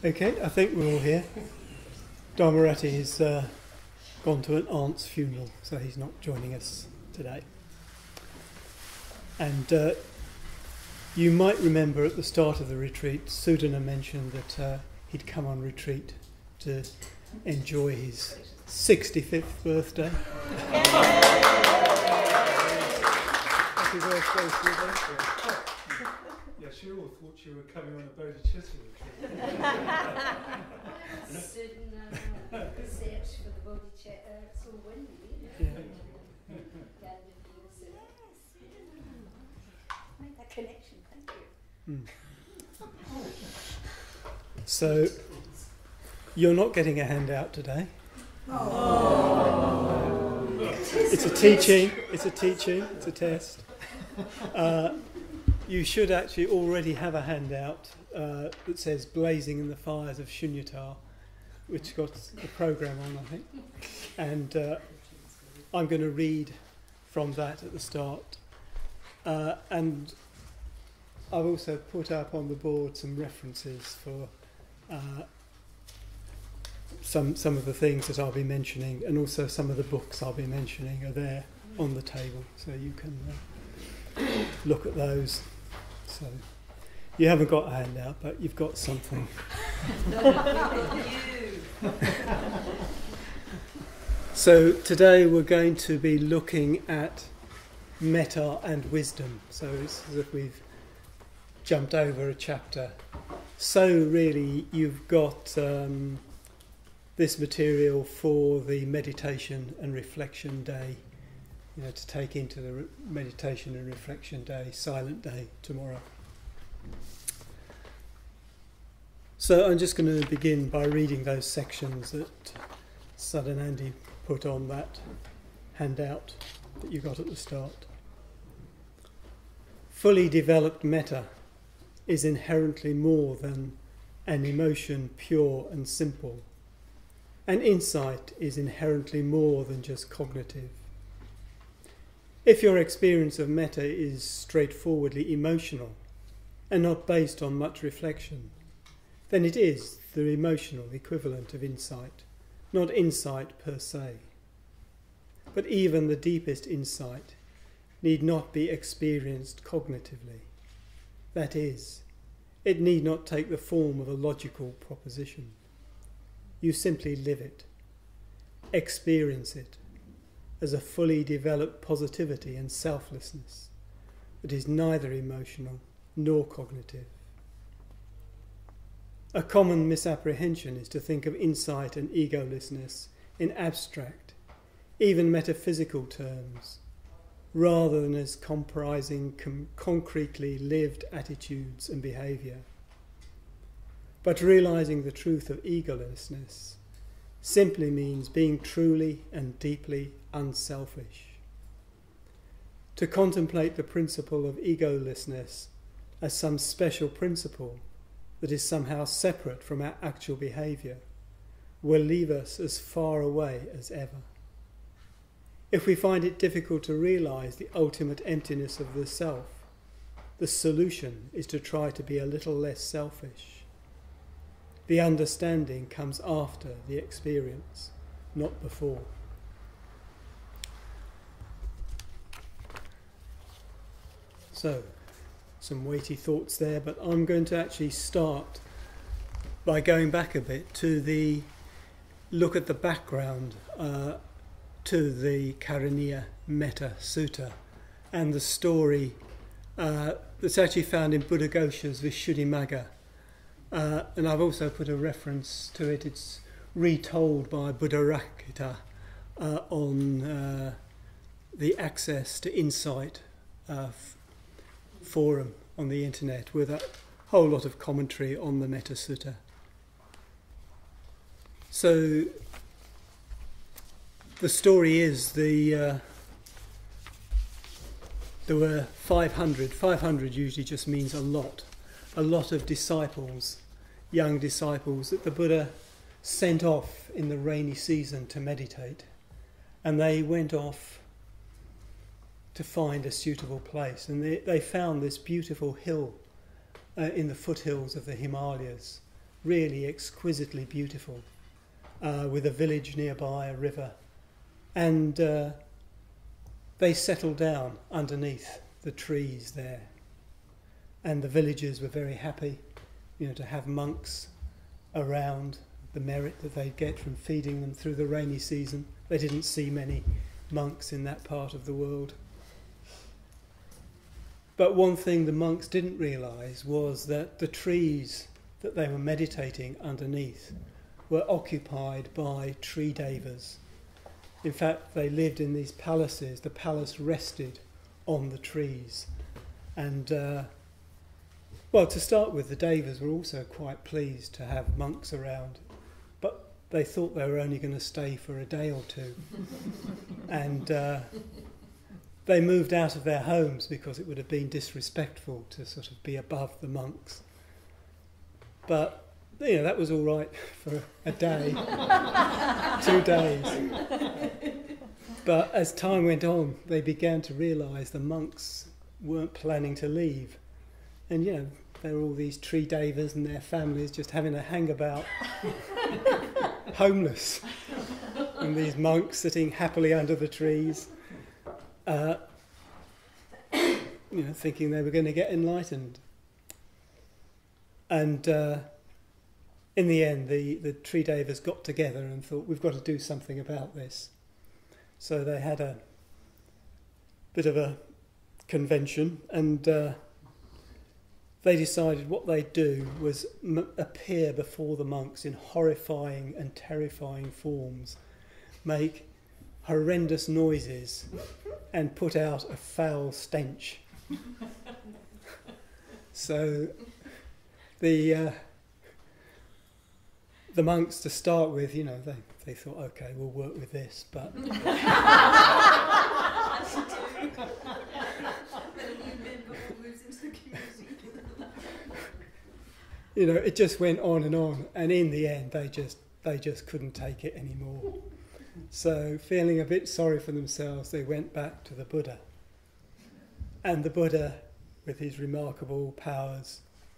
Okay, I think we're all here. Dharmarati has gone to an aunt's funeral, so he's not joining us today. And you might remember at the start of the retreat, Sudana mentioned that he'd come on retreat to enjoy his 65th birthday. Happy birthday, Sudana. Yeah, she all thought you were coming on a Bodhicitta retreat. Search for the Bodhicitta, it's all windy, isn't Yeah. it? Make that connection, thank you. So, you're not getting a handout today. It's a teaching, it's a test. You should actually already have a handout that says Blazing in the Fires of Sunyata, which got the programme on, I think. And I'm going to read from that at the start. And I've also put up on the board some references for some of the things that I'll be mentioning, and also some of the books I'll be mentioning are there on the table, so you can look at those. So you haven't got a handout, but you've got something. So today we're going to be looking at Metta and Wisdom. So it's as if we've jumped over a chapter. So really you've got this material for the meditation and reflection day, to take into the meditation and reflection day, silent day tomorrow. So I'm just going to begin by reading those sections that Sadhanandi put on that handout that you got at the start. Fully developed metta is inherently more than an emotion pure and simple. And insight is inherently more than just cognitive. If your experience of metta is straightforwardly emotional and not based on much reflection, then it is the emotional equivalent of insight, not insight per se. But even the deepest insight need not be experienced cognitively. That is, it need not take the form of a logical proposition. You simply live it, experience it, as a fully developed positivity and selflessness that is neither emotional nor cognitive. A common misapprehension is to think of insight and egolessness in abstract, even metaphysical terms, rather than as comprising concretely lived attitudes and behaviour. But realising the truth of egolessness simply means being truly and deeply unselfish. To contemplate the principle of egolessness as some special principle that is somehow separate from our actual behaviour will leave us as far away as ever. If we find it difficult to realise the ultimate emptiness of the self, the solution is to try to be a little less selfish. The understanding comes after the experience, not before. So, some weighty thoughts there, but I'm going to actually start by going back a bit to look at the background to the Karaniya Metta Sutta and the story that's actually found in Buddhaghosa's Vishuddhimagga. And I've also put a reference to it. It's retold by Buddharakkhita on the Access to Insight forum on the internet, with a whole lot of commentary on the Metta Sutta. So the story is there were 500. 500 usually just means a lot of disciples, young disciples that the Buddha sent off in the rainy season to meditate, and they went off to find a suitable place, and they found this beautiful hill in the foothills of the Himalayas, really exquisitely beautiful, with a village nearby, a river, and they settled down underneath the trees there, and the villagers were very happy, to have monks around, the merit that they'd get from feeding them through the rainy season. They didn't see many monks in that part of the world. But one thing the monks didn't realise was that the trees that they were meditating underneath were occupied by tree devas. In fact, they lived in these palaces. The palace rested on the trees. And, to start with, the devas were also quite pleased to have monks around, but they thought they were only going to stay for a day or two. And they moved out of their homes because it would have been disrespectful to sort of be above the monks. But that was all right for a day, 2 days. But as time went on, they began to realise the monks weren't planning to leave. And, there were all these tree devas and their families just having a hang about, homeless. And these monks sitting happily under the trees, thinking they were going to get enlightened. And in the end, the tree devas got together and thought, we've got to do something about this. So they had a bit of a convention, and they decided what they'd do was appear before the monks in horrifying and terrifying forms, make horrendous noises, and put out a foul stench. So the monks, to start with, they thought, okay, we'll work with this, but it just went on, and in the end, they just couldn't take it anymore. So, feeling a bit sorry for themselves, they went back to the Buddha. And the Buddha, with his remarkable powers,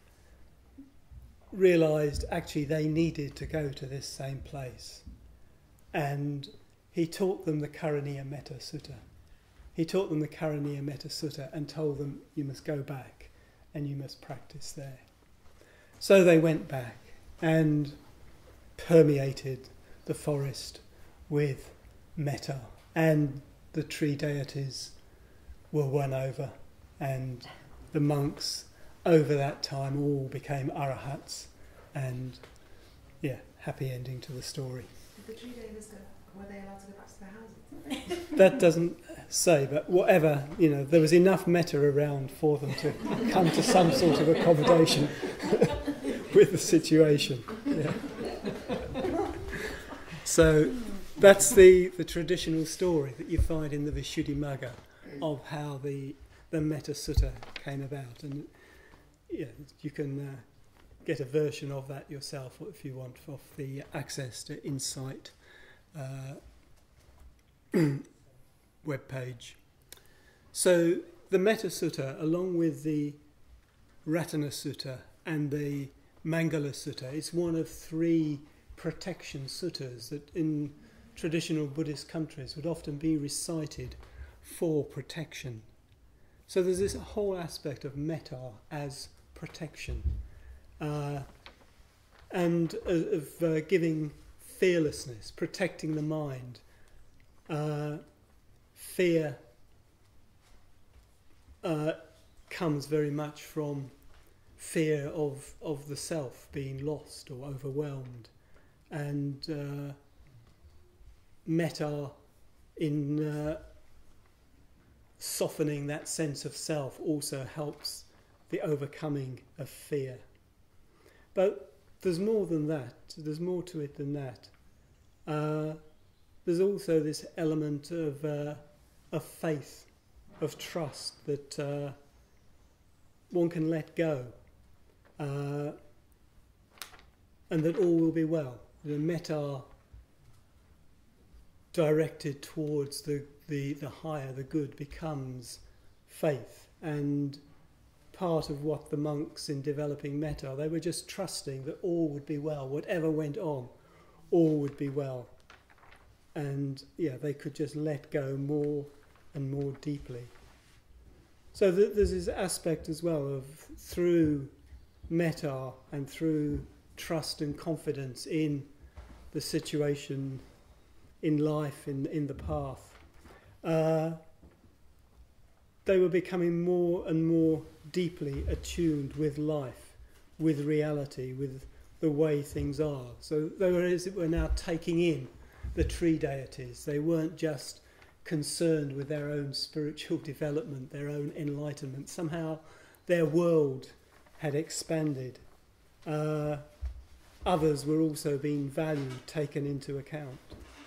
realised actually they needed to go to this same place. And he taught them the Karaniya Metta Sutta. He taught them the Karaniya Metta Sutta and told them, you must go back and you must practice there. So they went back and permeated the forest with metta, and the tree deities were won over, and the monks over that time all became arahats, and happy ending to the story. Did the tree devas were they allowed to go back to their houses? That doesn't say, but whatever, there was enough metta around for them to come to some sort of accommodation with the situation. Yeah. So that's the traditional story that you find in the Visuddhimagga of how the Metta Sutta came about, and you can get a version of that yourself if you want off the Access to Insight webpage. So the Metta Sutta, along with the Ratana Sutta and the Mangala Sutta, is one of 3 protection suttas that in traditional Buddhist countries would often be recited for protection. So there's this whole aspect of metta as protection, and of giving fearlessness, protecting the mind. Fear comes very much from fear of the self being lost or overwhelmed, and metta in softening that sense of self also helps the overcoming of fear. But there's more than that. There's more to it than that. There's also this element of faith, of trust that one can let go, and that all will be well. The metta directed towards the higher, the good, becomes faith, and part of what the monks in developing metta, they were just trusting that all would be well, whatever went on, all would be well. And they could just let go more and more deeply. So there's this aspect as well of, through metta and through trust and confidence in the situation, in life, in the path, they were becoming more and more deeply attuned with life, with reality, with the way things are. So they were, as it were, now taking in the tree deities. They weren't just concerned with their own spiritual development, their own enlightenment. Somehow their world had expanded. Others were also being valued, taken into account.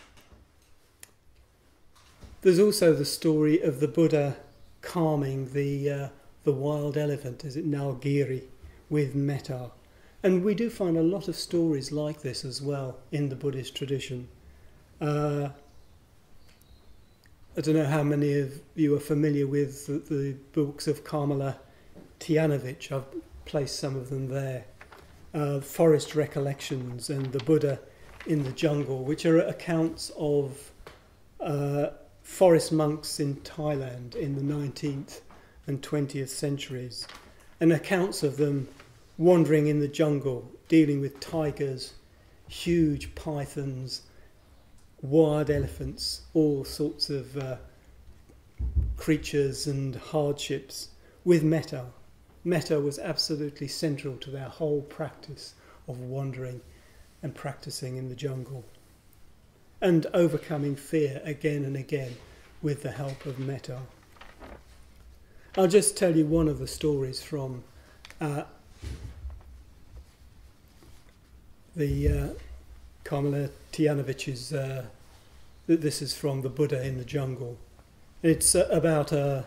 There's also the story of the Buddha calming the wild elephant, is it Nalgiri, with metta. And we do find a lot of stories like this as well in the Buddhist tradition. I don't know how many of you are familiar with the books of Kamala Tianovich. I've placed some of them there. Forest Recollections and The Buddha in the Jungle, which are accounts of forest monks in Thailand in the 19th and 20th centuries, and accounts of them wandering in the jungle, dealing with tigers, huge pythons, wild elephants, all sorts of creatures and hardships, with metta. Metta was absolutely central to their whole practice of wandering and practicing in the jungle, and overcoming fear again and again with the help of metta. I'll just tell you one of the stories from the Kamala Tianovich's. This is from The Buddha in the Jungle. It's about a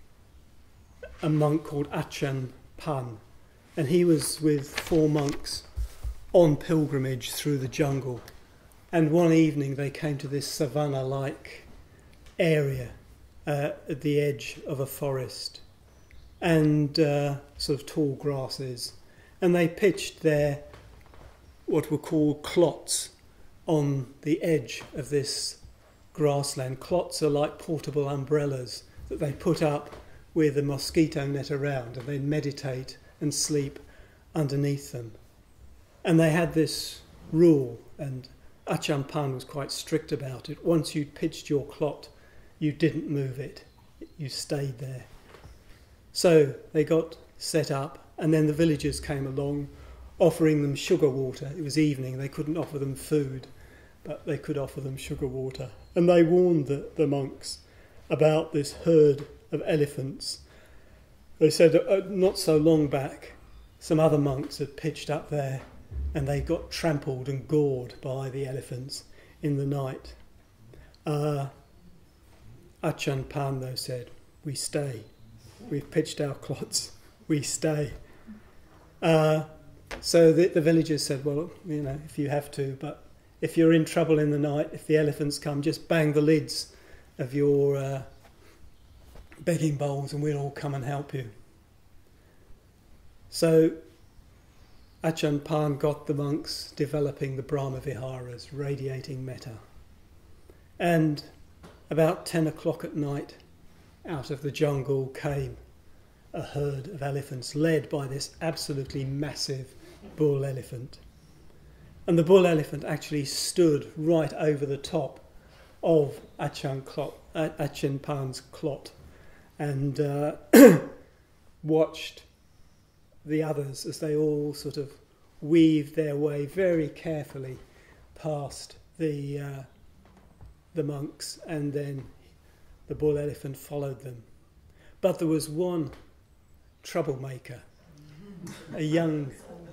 monk called Achan Pan, and he was with 4 monks on pilgrimage through the jungle. And one evening they came to this savanna-like area at the edge of a forest, and sort of tall grasses. And they pitched their, what were called clots, on the edge of this grassland. Clots are like portable umbrellas that they put up with a mosquito net around, and they'd meditate and sleep underneath them. And they had this rule, and Achan Pan was quite strict about it. Once you'd pitched your clot, you didn't move it. You stayed there. So they got set up, and then the villagers came along offering them sugar water. It was evening, they couldn't offer them food, but they could offer them sugar water. And they warned the monks about this herd of elephants. They said not so long back, some other monks had pitched up there, and they got trampled and gored by the elephants in the night. Achan Pan, though, said, "We stay. We've pitched our clots. We stay." So the villagers said, "Well, if you have to, but if you're in trouble in the night, if the elephants come, just bang the lids of your begging bowls and we'll all come and help you." So Achan Pan got the monks developing the Brahma Viharas, radiating metta. And about 10 o'clock at night, out of the jungle came a herd of elephants led by this absolutely massive bull elephant. And the bull elephant actually stood right over the top of Achan Pan's clot and watched the others as they all sort of weaved their way very carefully past the monks, and then the bull elephant followed them. But there was one troublemaker, a young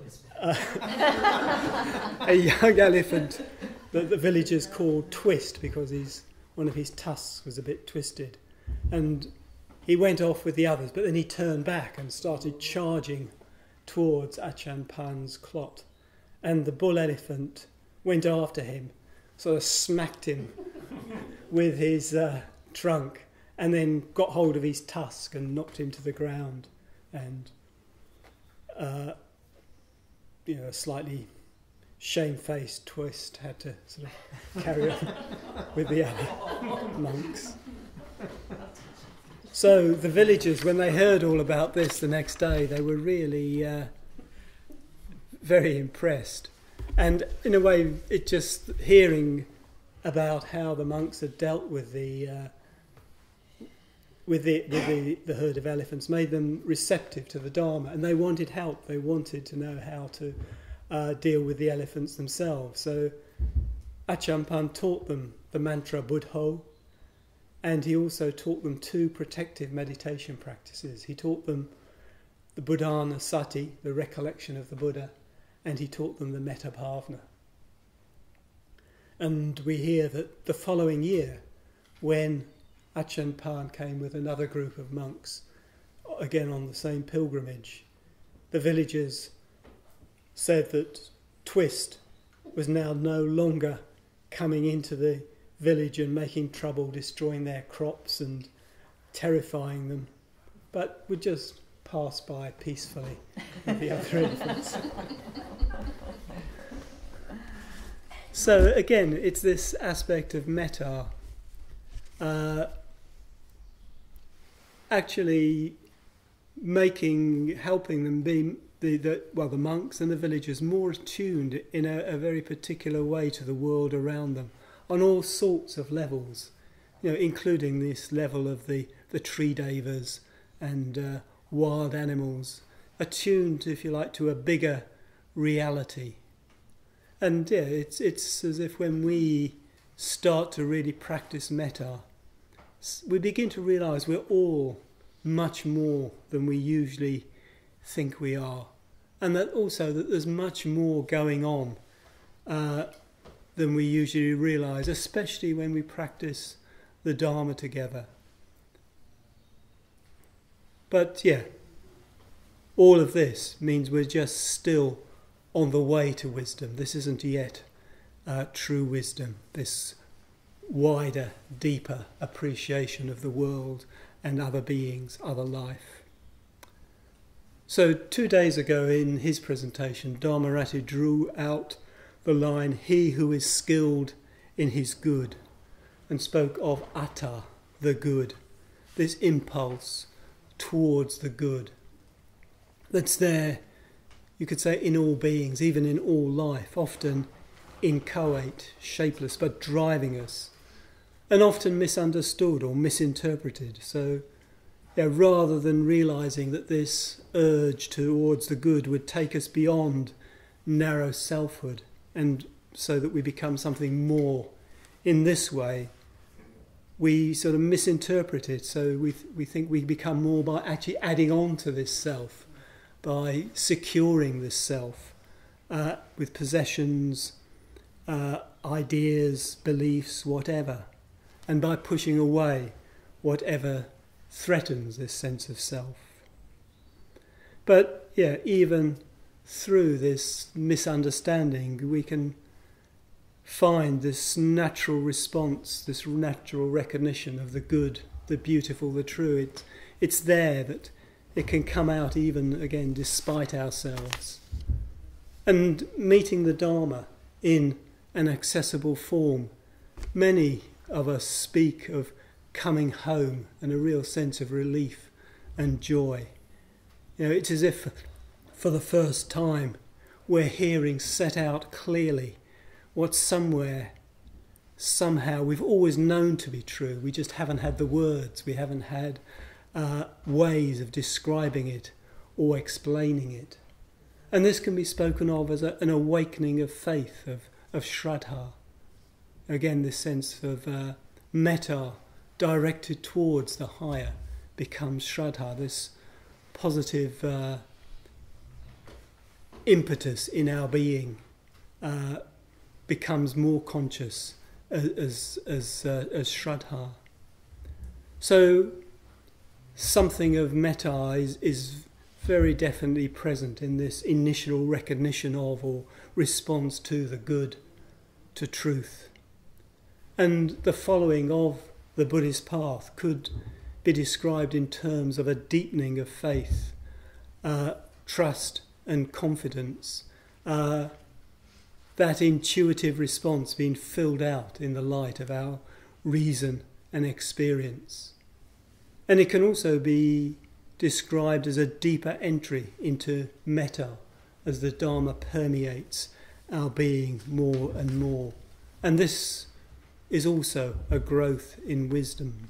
elephant that the villagers called Twist, because one of his tusks was a bit twisted. And he went off with the others, but then he turned back and started charging towards Achan Pan's clot. And the bull elephant went after him, sort of smacked him with his trunk, and then got hold of his tusk and knocked him to the ground and a slightly shamefaced twist had to sort of carry on with the other monks. So the villagers, when they heard all about this the next day, they were really very impressed. And in a way, it just hearing about how the monks had dealt with the herd of elephants made them receptive to the Dharma, and they wanted help. They wanted to know how to deal with the elephants themselves. So Ajahn Pan taught them the mantra Buddho, and he also taught them 2 protective meditation practices. He taught them the Buddhana Sati, the recollection of the Buddha, and he taught them the Metta Bhavana. And we hear that the following year, when Ajahn Pan came with another group of monks, again on the same pilgrimage, the villagers said that Twist was now no longer coming into the village and making trouble, destroying their crops and terrifying them, but would just pass by peacefully with the other elephants. So again, it's this aspect of metta, actually helping them be the monks and the villagers more attuned in a very particular way to the world around them, on all sorts of levels, including this level of the tree devas and wild animals, attuned, if you like, to a bigger reality. And yeah, it's as if when we start to really practice metta, we begin to realise we're all much more than we usually think we are, and that also that there's much more going on than we usually realise, especially when we practice the Dharma together. But yeah, all of this means we're just still on the way to wisdom. This isn't yet true wisdom, this wider, deeper appreciation of the world and other beings, other life. So 2 days ago in his presentation, Dharmarati drew out the line, "He who is skilled in his good," and spoke of atta, the good, this impulse towards the good that's there, you could say, in all beings, even in all life, often inchoate, shapeless, but driving us, and often misunderstood or misinterpreted. So rather than realising that this urge towards the good would take us beyond narrow selfhood, and so that we become something more, in this way we sort of misinterpret it. So we think we become more by actually adding on to this self, by securing this self with possessions, ideas, beliefs, whatever, and by pushing away whatever threatens this sense of self. But even through this misunderstanding, we can find this natural response, this natural recognition of the good, the beautiful, the true. It's there that it can come out even, again, despite ourselves. And meeting the Dharma in an accessible form, many of us speak of coming home and a real sense of relief and joy. It's as if for the first time we're hearing set out clearly what somehow we've always known to be true. We just haven't had the words, we haven't had ways of describing it or explaining it. And this can be spoken of as an awakening of faith, of Shraddha. Again, this sense of metta directed towards the higher becomes Shraddha, this positive impetus in our being becomes more conscious as Shraddha. So something of metta is very definitely present in this initial recognition of or response to the good, to truth. And the following of the Buddhist path could be described in terms of a deepening of faith, trust and confidence, that intuitive response being filled out in the light of our reason and experience. And it can also be described as a deeper entry into metta as the Dharma permeates our being more and more. And this is also a growth in wisdom.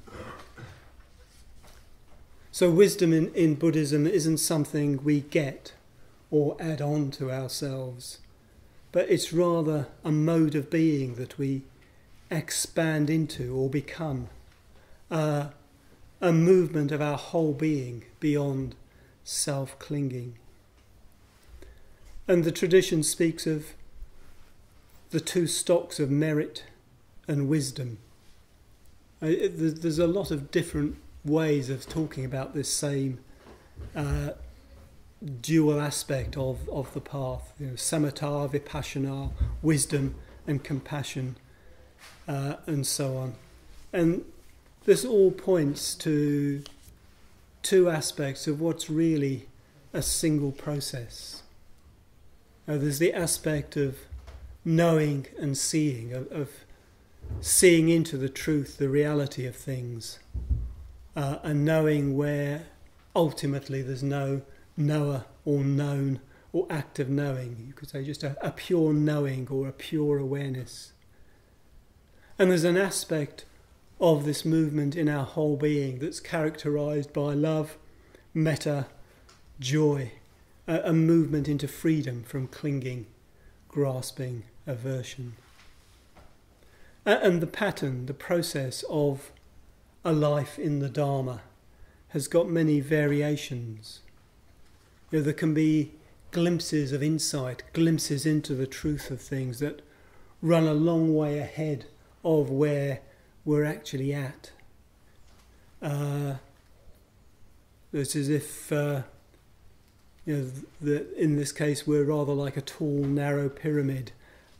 So wisdom in Buddhism isn't something we get or add on to ourselves, but it's rather a mode of being that we expand into or become, a movement of our whole being beyond self-clinging. And the tradition speaks of the two stocks of merit and wisdom. There's a lot of different ways of talking about this same dual aspect of the path, samata, vipassana, wisdom and compassion, and so on. And this all points to two aspects of what's really a single process. There's the aspect of knowing and seeing, of seeing into the truth, the reality of things, and knowing where ultimately there's no knower or known or act of knowing. You could say just a pure knowing or a pure awareness. And there's an aspect of this movement in our whole being that's characterized by love, metta, joy, a movement into freedom from clinging, grasping, aversion. And the pattern, the process of a life in the Dharma has got many variations. There can be glimpses of insight, glimpses into the truth of things that run a long way ahead of where we're actually at. It's as if, in this case, we're rather like a tall, narrow pyramid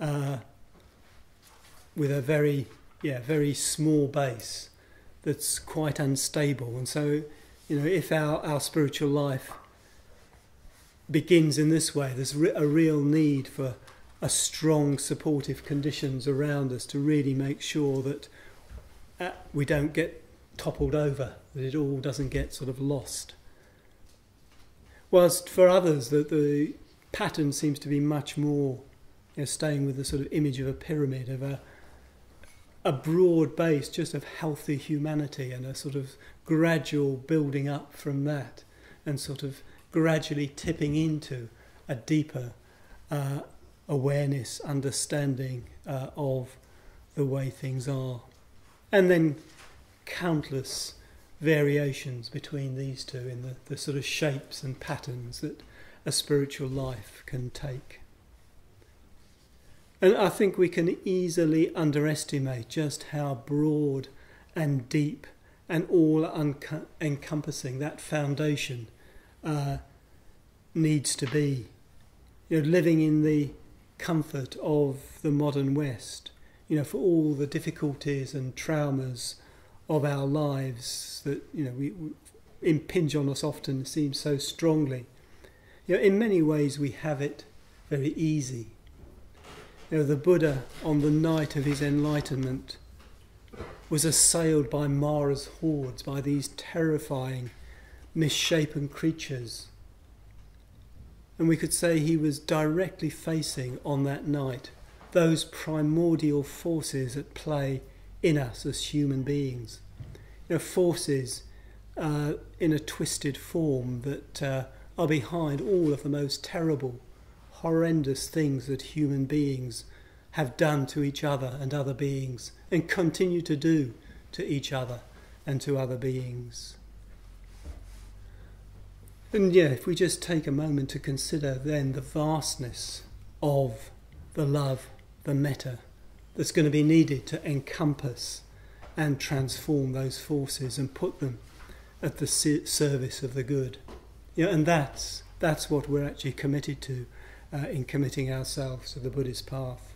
with a very small base that's quite unstable. And so, if our spiritual life begins in this way, there's a real need for a strong supportive conditions around us to really make sure that we don't get toppled over, that it all doesn't get sort of lost. Whilst for others the pattern seems to be much more, staying with the sort of image of a pyramid, of a broad base just of healthy humanity and a sort of gradual building up from that and sort of gradually tipping into a deeper awareness, understanding of the way things are. And then countless variations between these two in the sort of shapes and patterns that a spiritual life can take. And I think we can easily underestimate just how broad and deep and all-encompassing that foundation needs to be. Living in the comfort of the modern West, for all the difficulties and traumas of our lives that we impinge on us often, seem so strongly. In many ways we have it very easy. The Buddha, on the night of his enlightenment, was assailed by Mara's hordes, by these terrifying, misshapen creatures. And we could say he was directly facing on that night those primordial forces at play in us as human beings. Forces in a twisted form that are behind all of the most terrible, horrendous things that human beings have done to each other and other beings and continue to do to each other and to other beings. And if we just take a moment to consider then the vastness of the love, the metta, that's going to be needed to encompass and transform those forces and put them at the service of the good. And that's what we're actually committed to in committing ourselves to the Buddhist path.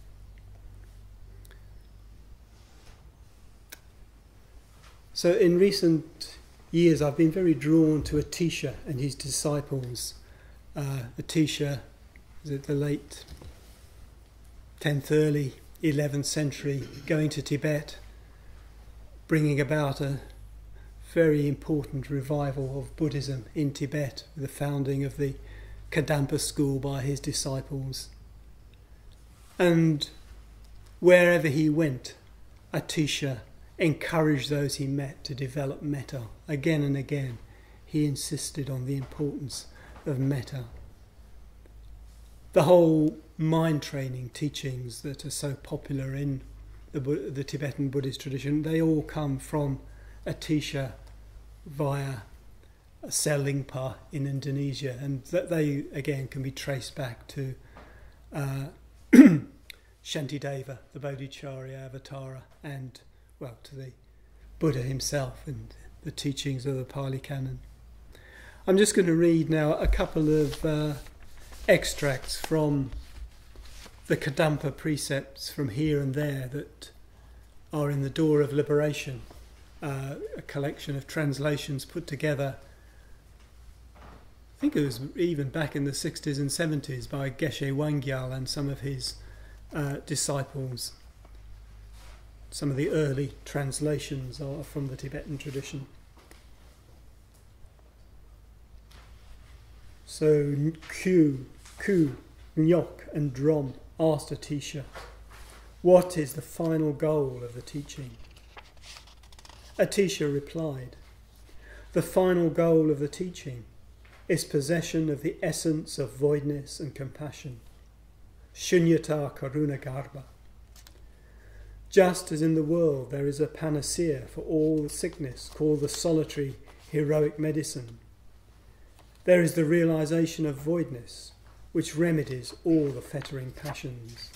So in recent years I've been very drawn to Atisha and his disciples Atisha, is it the late 10th, early 11th century, going to Tibet, bringing about a very important revival of Buddhism in Tibet, with the founding of the Kadampa school by his disciples. And wherever he went, Atisha encouraged those he met to develop metta. Again and again, he insisted on the importance of metta. The whole mind training teachings that are so popular in the Tibetan Buddhist tradition, they all come from Atisha via Selingpa in Indonesia, and that they again can be traced back to Shantideva, the Bodhicharya Avatara, and to the Buddha himself and the teachings of the Pali Canon. I'm just going to read now a couple of extracts from the Kadampa precepts from here and there that are in the Door of Liberation, a collection of translations put together, I think it was even back in the 60s and 70s, by Geshe Wangyal and some of his disciples. Some of the early translations are from the Tibetan tradition. So Ku, Nyok and Drom asked Atisha, "What is the final goal of the teaching?" Atisha replied, "The final goal of the teaching is possession of the essence of voidness and compassion, sunyatakarunagarbha. Just as in the world there is a panacea for all sickness called the solitary heroic medicine, there is the realization of voidness which remedies all the fettering passions.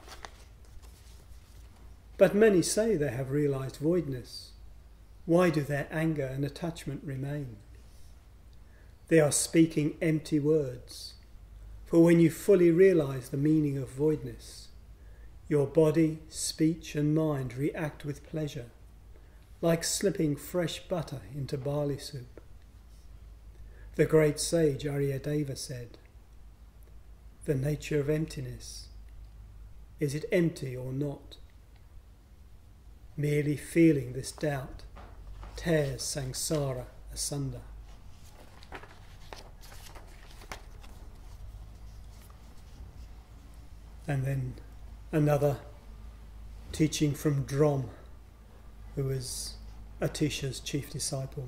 But many say they have realized voidness. Why do their anger and attachment remain? They are speaking empty words, for when you fully realize the meaning of voidness, your body, speech and mind react with pleasure, like slipping fresh butter into barley soup. The great sage Aryadeva said, "The nature of emptiness, is it empty or not? Merely feeling this doubt tears samsara asunder." And then another teaching from Drom, who was Atisha's chief disciple.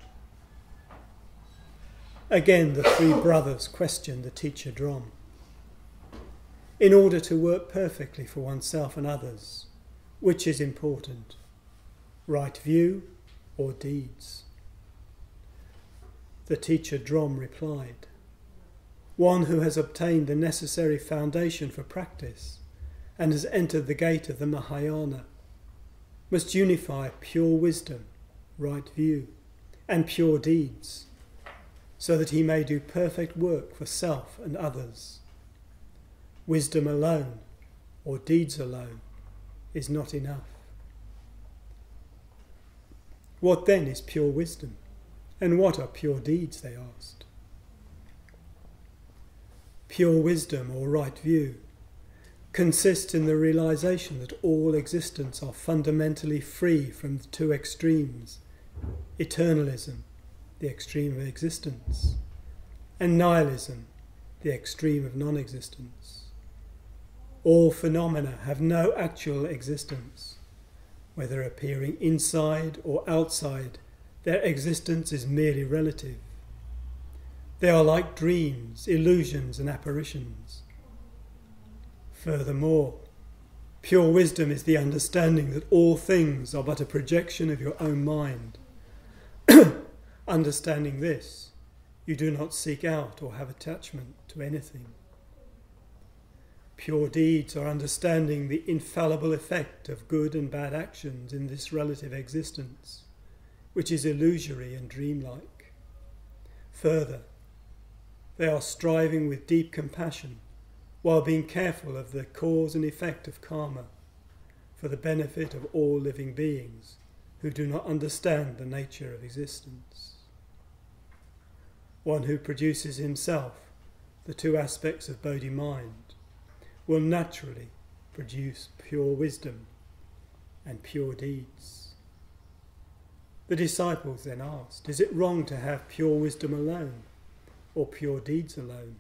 Again, the three brothers questioned the teacher Drom. In order to work perfectly for oneself and others, which is important, right view or deeds? The teacher Drom replied, "One who has obtained the necessary foundation for practice and has entered the gate of the Mahayana must unify pure wisdom, right view, and pure deeds, so that he may do perfect work for self and others. Wisdom alone, or deeds alone, is not enough." "What then is pure wisdom, and what are pure deeds?" they asked. Pure wisdom, or right view, consists in the realization that all existence are fundamentally free from the two extremes: eternalism, the extreme of existence, and nihilism, the extreme of non-existence. All phenomena have no actual existence. Whether appearing inside or outside, their existence is merely relative. They are like dreams, illusions and apparitions. Furthermore, pure wisdom is the understanding that all things are but a projection of your own mind. Understanding this, you do not seek out or have attachment to anything. Pure deeds are understanding the infallible effect of good and bad actions in this relative existence, which is illusory and dreamlike. Further, they are striving with deep compassion while being careful of the cause and effect of karma for the benefit of all living beings who do not understand the nature of existence. One who produces himself the two aspects of Bodhi mind, will naturally produce pure wisdom and pure deeds. The disciples then asked, is it wrong to have pure wisdom alone or pure deeds alone?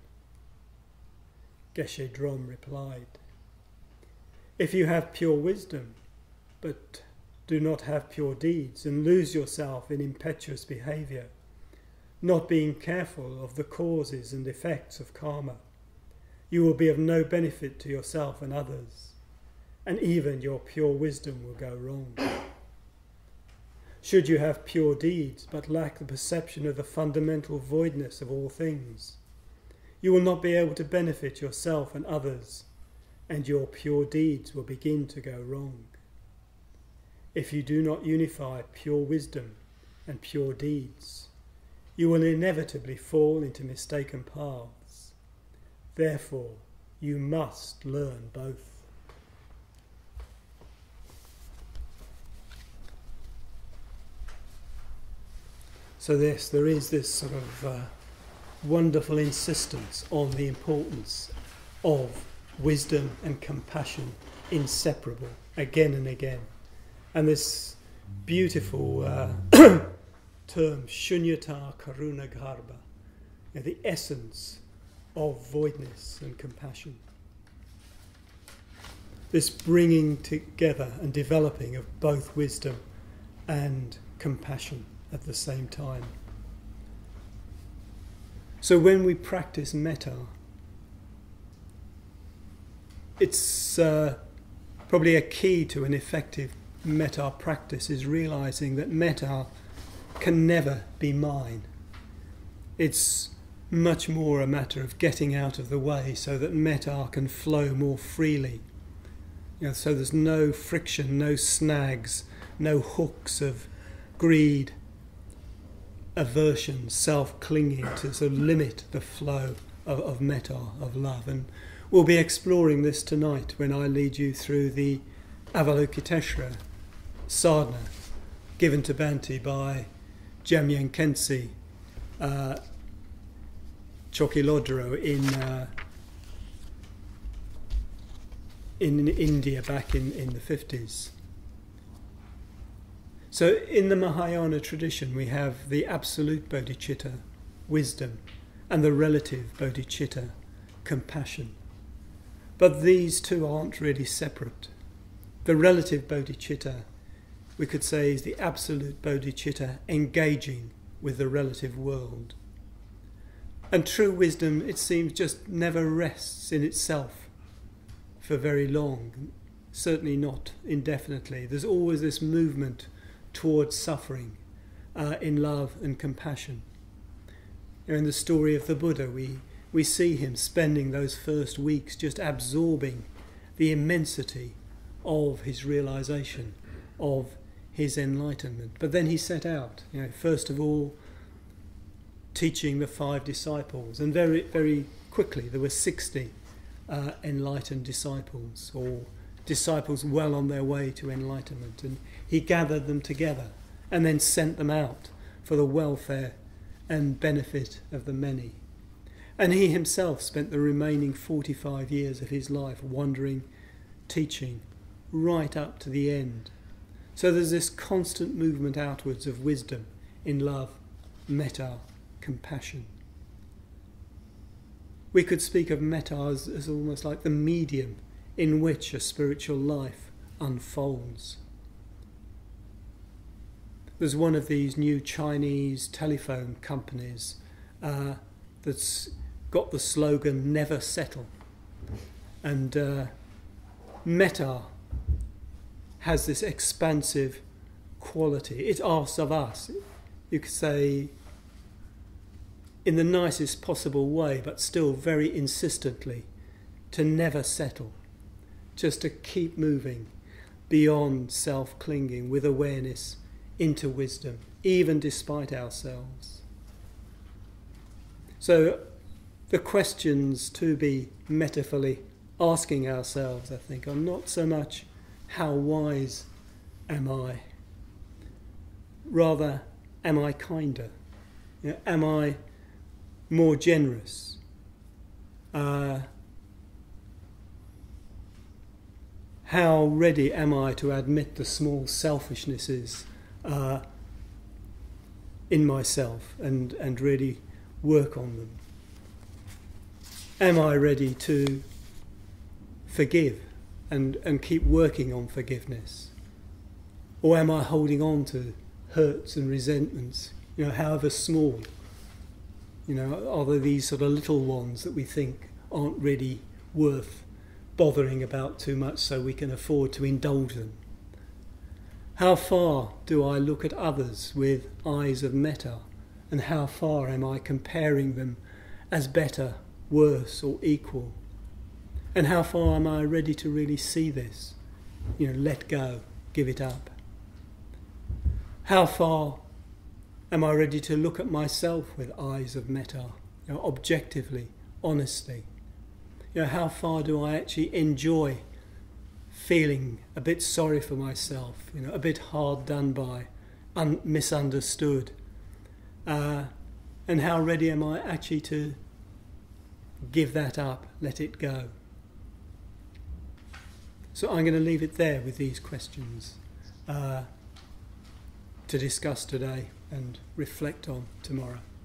Geshe Drom replied, if you have pure wisdom but do not have pure deeds and lose yourself in impetuous behaviour, not being careful of the causes and effects of karma, you will be of no benefit to yourself and others, and even your pure wisdom will go wrong. Should you have pure deeds but lack the perception of the fundamental voidness of all things, you will not be able to benefit yourself and others, and your pure deeds will begin to go wrong. If you do not unify pure wisdom and pure deeds, you will inevitably fall into mistaken paths. Therefore, you must learn both. So there is this sort of wonderful insistence on the importance of wisdom and compassion inseparable again and again. And this beautiful term, sunyatakarunagarbha, the essence of voidness and compassion. This bringing together and developing of both wisdom and compassion at the same time. So when we practice metta, it's probably a key to an effective metta practice is realizing that metta can never be mine. It's much more a matter of getting out of the way so that metta can flow more freely. So there's no friction, no snags, no hooks of greed, aversion, self-clinging to sort of limit the flow of metta, of love. And we'll be exploring this tonight when I lead you through the Avalokiteshvara sadhana given to Bhante by Jamyang Khyentse Chokilodro in India back in the 50s. So in the Mahayana tradition we have the absolute bodhicitta, wisdom, and the relative bodhicitta, compassion. But these two aren't really separate. The relative bodhicitta, we could say, is the absolute bodhicitta engaging with the relative world. And true wisdom, it seems, just never rests in itself for very long, certainly not indefinitely. There's always this movement towards suffering in love and compassion. In the story of the Buddha, we see him spending those first weeks just absorbing the immensity of his realization, of his enlightenment. But then he set out, first of all, teaching the 5 disciples, and very, very quickly there were 60 enlightened disciples, or disciples well on their way to enlightenment, and he gathered them together and then sent them out for the welfare and benefit of the many. And he himself spent the remaining 45 years of his life wandering, teaching, right up to the end. So there's this constant movement outwards of wisdom in love, metta, compassion. We could speak of metta as almost like the medium in which a spiritual life unfolds. There's one of these new Chinese telephone companies that's got the slogan, never settle. And metta has this expansive quality. It asks of us, you could say, in the nicest possible way, but still very insistently, to never settle. Just to keep moving beyond self-clinging with awareness into wisdom, even despite ourselves. So the questions to be metaphorically asking ourselves, I think, are not so much how wise am I, rather am I kinder? Am I more generous? how ready am I to admit the small selfishnesses in myself and really work on them? Am I ready to forgive and keep working on forgiveness? Or am I holding on to hurts and resentments, however small? Are there these sort of little ones that we think aren't really worth bothering about too much so we can afford to indulge them? How far do I look at others with eyes of metta, and how far am I comparing them as better, worse or equal? And how far am I ready to really see this? Let go, give it up. How far am I ready to look at myself with eyes of metta, objectively, honestly? How far do I actually enjoy feeling a bit sorry for myself, a bit hard done by, misunderstood? And how ready am I actually to give that up, let it go? So I'm going to leave it there with these questions to discuss today and reflect on tomorrow.